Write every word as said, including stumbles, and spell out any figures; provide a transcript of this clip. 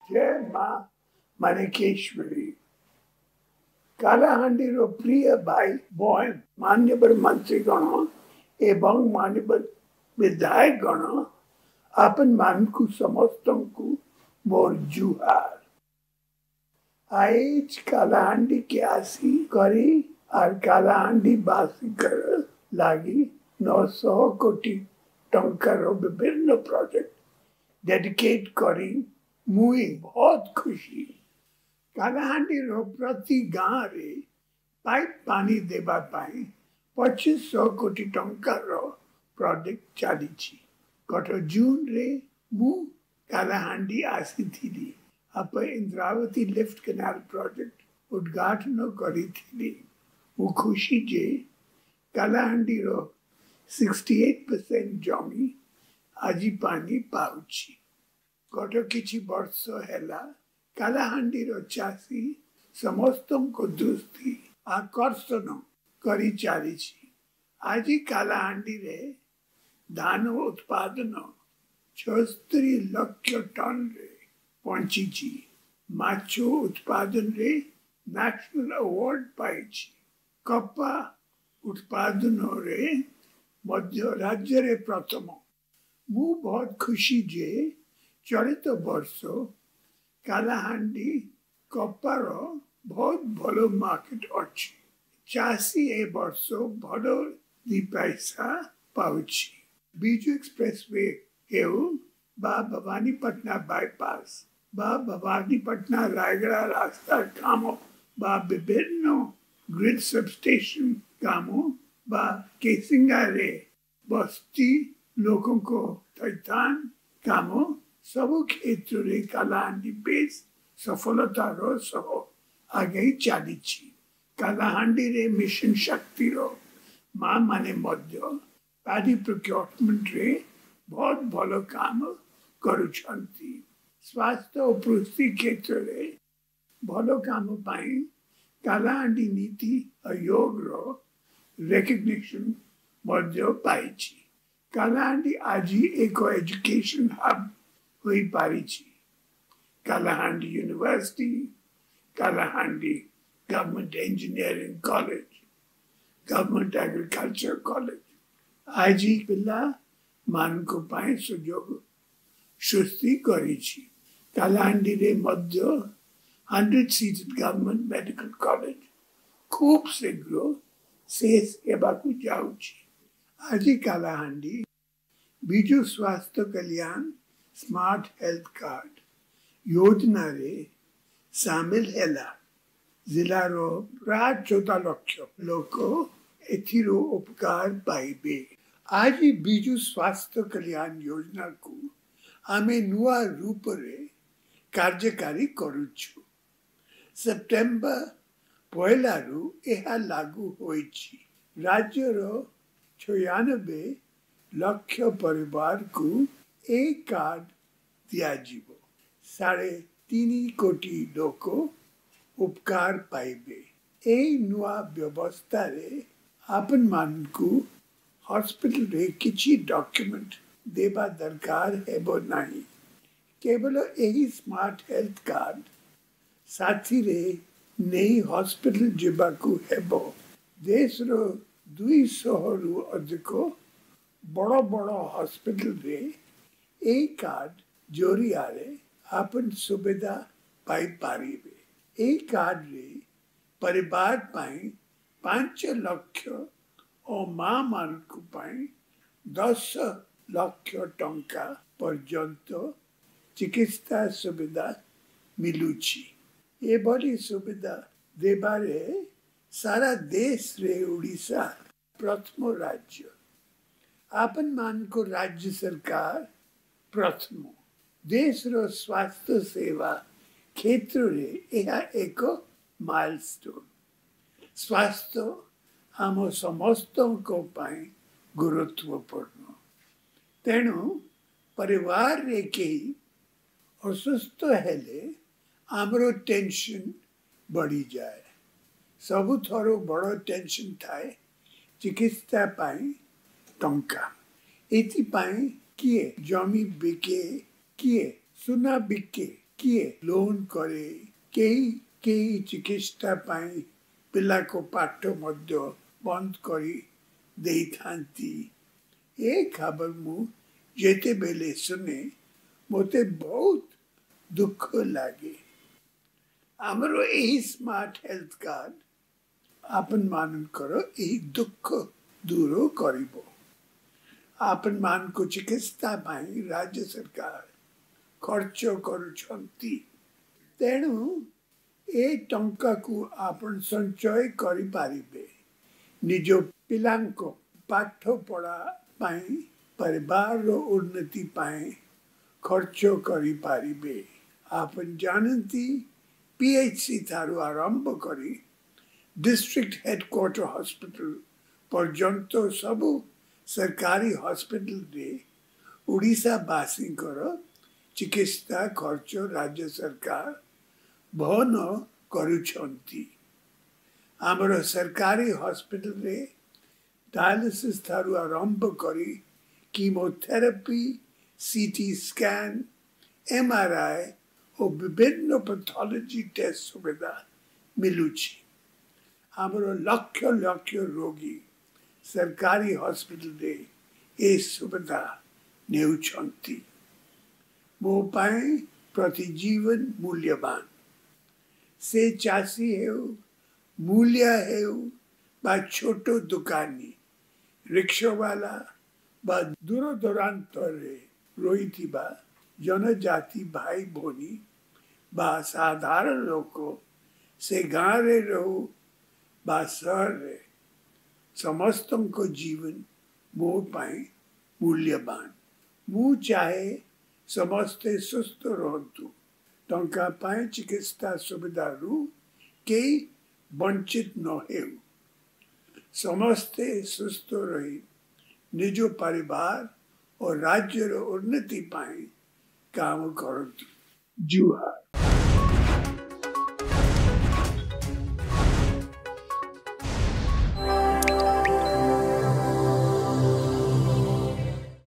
जय माँ माणिकेश्वरी। कालाहांडी रो प्रिय भाई बहन मान्यवर मंत्रीगण एवं मान्यवर विधायक गण आपन मान को समस्त को मोर जुहार। आज कालाहांडी के आसी करी और कालाहांडी बासी कर लागी नौ सौ कोटी टंकार विभिन्न प्रोजेक्ट डेडिकेट करी मुई बहुत खुशी। कालाहांडी रो प्रति गाँव रे पाइप पानी देवा पाई पच्चीस सौ कोटी टंकार प्रोजेक्ट चली। गत जून रे मु कालाहांडी आसी थी। आप इंद्रावती लिफ्ट कैनाल प्रोजेक्ट उद्घाटन करी थी। मु खुशी जे कालाहांडी रो अड़सठ परसेंट जमी आज पानी पाउची। गत किछि वर्ष हैला कालाहांडी रो चासी समस्त को दृष्टि आकर्षण करी चली। आज कालाहांडी रे धान उत्पादन छस्तरी लक्ष टन रे पहुंची। माछो उत्पादन रे नेशनल अवार्ड पाई। कपा उत्पादन रे मध्य राज्य रे प्रथम। मु बहुत खुशी जे चलित वर्ष कालाहांडी कपार बहुत भलो मार्केट अच्छी। चासी ए वर्ष भलो दी पैसा पाउची। बीजू एक्सप्रेसवे हेउ बा भवानीपटना बाईपास बा भवानीपटना रायगढ़ रास्ता काम बा विभिन्न ग्रिड सबस्टेशन कामो बा केसिंगा रे बस्ती लोगों को थैतान कामो सबु क्षेत्र रे कालाहांडी बेस सफलता रो सह आगे चली। कालाहांडी रे मिशन शक्ति रो माँ माने मध्य पैडी प्रोक्योरमेंट रे बहुत भलो काम करुछंती। स्वास्थ्य और पुष्टि क्षेत्र रे भलो काम पाई कालाहांडी नीति आयोग रो रिकग्निशन मध्य पाइछि। कालाहांडी आज एक एजुकेशन हब हुई पारी। Kalahandi university, Kalahandi government engineering college, government agriculture college आज पिला मान को पाए सुजोग सृष्टि करी। कालाहांडी रे मध्य hundred seated government medical college खूब शीघ्र शेष हेबाकू जाउछि। आज कालाहांडी बिजु स्वास्थ्य कल्याण स्मार्ट हेल्थ कार्ड योजना रे शामिल हैला। जिला रो प्राय चौदह लक्ष लोक एथिरो उपकार पाइबे। आज बिजु स्वास्थ्य कल्याण योजना को आमे नुआ रूप रे कार्यकारी करुछु। सेप्टेम्बर पहला रु एहा लागू होइछि। राज्य रो छियानबे लक्ष परिवार को एक कार्ड दिया जीवो। साढ़े तीन कोटी लोक उपकार पाइबे। ए नुआ व्यवस्था रे आपन मान को हॉस्पिटल रे किछि डॉक्यूमेंट देबा दरकार हेबो नाही। केवल एही स्मार्ट हेल्थ कार्ड साथी रे नहीं हॉस्पिटल जीवाकू हेबो। देश रो दुई सौ रु अधिक बड़ बड़ हॉस्पिटल रे ए कार्ड जोरिया रे आपन सुविधा पाई पारिबे। ए कार्ड रे परिवार पाई पांच लक्ष और माँ मानक पाई दस लक्ष टंका पर्यंत चिकित्सा सुविधा मिलुची। ए बड़ी सुविधा देबारे सारा देश रे उड़ीसा प्रथम राज्य। आपन मान को राज्य सरकार प्रथम। देश रो स्वास्थ्य सेवा क्षेत्र रे यह एक माइलस्टोन। स्वास्थ्य आम समस्त को पाई गुरुत्वपूर्ण। तेणु परिवार रे कहीं असुस्थ हेले आमरो टेंशन बढ़ी जाए। सबु थरो बड़ टेंशन थाए चिकित्सा पाई टंका। एथि पाई किए जमी बिके, किए सुना बिके, किए लोन करे कई कई चिकित्सा पाई पिला को पाठ मध्य बंद करी देई थांती। ए खबर मु जेते बेले सुने मोते बहुत दुख लागे। आमरो यही स्मार्ट हेल्थ कार्ड आपन मानकर यही दुख दूर करिबो। आपन मान को चिकित्सा पाई राज्य सरकार खर्च करुछंती। तेणु ए टंका को आपन संचय करि पारिबे। निज पिलांको पाठ पढ़ा पाई परिवार रो उन्नति पाई खर्च करि पारिबे। आपन जानती पीएचसी थारु आरंभ करी डिस्ट्रिक्ट हेडक्वार्टर हॉस्पिटल पर्यंत सबु सरकारी हॉस्पिटल रे उड़ीसा बासींकर चिकित्सा खर्च राज्य सरकार बहन करुछंती। आमर सरकारी हॉस्पिटल रे डायलिसिस थारु आरंभ करी कीमोथेरेपी सीटी स्कैन एमआरआई और विभिन्न पैथोलॉजी टेस्ट सुविधा मिलुची। आमर लक्ष लक्ष रोगी सरकारी हॉस्पिटल रे ए सुविधा नेउछंती। मो पाई प्रतिजीवन मूल्यवान। से चासी हेउ मूल्य हेउ बा छोटो दुकानी रिक्शा वाला बा दूर दूरांत रे रही जनजाति भाई भोनी बा साधारण लोक से गाँव रे रहू बा शहर रे समस्त को जीवन मो पाई मूल्यवान। मु चाहे समस्ते सुस्थ रहतु टंका पाए चिकित्सा सुविधा रु कई वंचित न हेउ। समस्ते सुस्थ रही निज परिवार और राज्य रो उन्नति पाए काम करतु। जुहार।